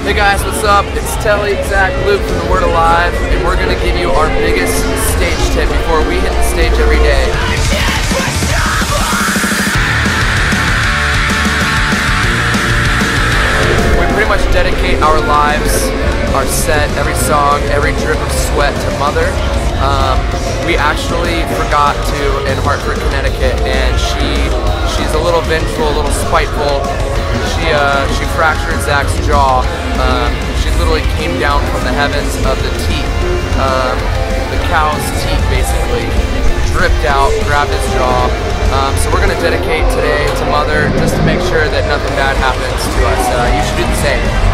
Hey guys, what's up? It's Telly, Zach, Luke from The Word Alive, and we're going to give you our biggest stage tip before we hit the stage every day. We pretty much dedicate our lives, our set, every song, every drip of sweat to Mother. We actually forgot to in Hartford, Connecticut, and she's a little vengeful, a little spiteful. She fractured Zach's jaw. She literally came down from the heavens of the teeth, the cow's teeth basically, dripped out, grabbed his jaw. So we're going to dedicate today to Mother just to make sure that nothing bad happens to us. You should do the same.